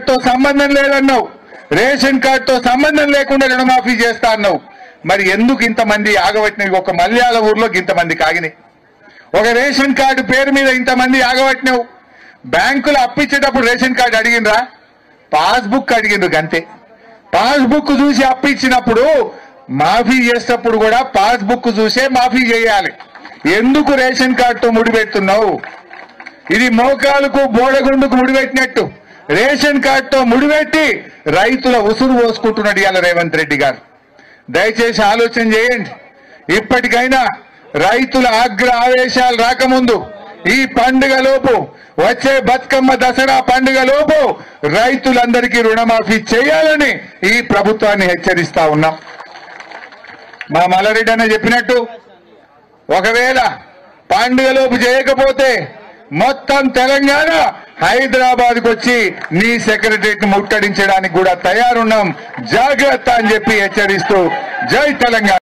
కార్డుతో సంబంధం లేదన్నావు, రేషన్ కార్డుతో సంబంధం లేకుండా రుణమాఫీ చేస్తా అన్నావు. మరి ఎందుకు ఇంతమంది ఆగబట్టినవి? ఒక మల్యాల ఊర్లో ఇంతమంది కాగినాయి, ఒక రేషన్ కార్డు పేరు మీద ఇంతమంది ఆగబట్టినావు. బ్యాంకులు అప్పిచ్చేటప్పుడు రేషన్ కార్డు అడిగినరా? పాస్బుక్ అడిగిండ్రు గంతే. పాస్బుక్ చూసి అప్పిచ్చినప్పుడు మాఫీ చేసేటప్పుడు కూడా పాస్బుక్ చూసే మాఫీ చేయాలి. ఎందుకు రేషన్ కార్డుతో ముడిపెడుతున్నావు? ఇది మోకాలకు బోడగుండుకు ముడిపెట్టినట్టు రేషన్ కార్డుతో ముడిపెట్టి రైతుల ఉసురు పోసుకుంటున్నాడు ఇవాళ రేవంత్ రెడ్డి గారు. దయచేసి ఆలోచన చేయండి. ఇప్పటికైనా రైతుల ఆగ్రహ ఆవేశాలు రాకముందు ఈ పండుగలోపు, వచ్చే బతుకమ్మ దసరా పండుగలోపు రైతులందరికీ రుణమాఫీ చేయాలని ఈ ప్రభుత్వాన్ని హెచ్చరిస్తా ఉన్నాం. మా మల్లారెడ్డి అన్న చెప్పినట్టు ఒకవేళ పండుగలోపు చేయకపోతే మొత్తం తెలంగాణ హైదరాబాద్కు వచ్చి నీ సెక్రటరీకి ముట్టడించడానికి కూడా తయారున్నాం, జాగ్రత్త అని చెప్పి హెచ్చరిస్తూ జై తెలంగాణ.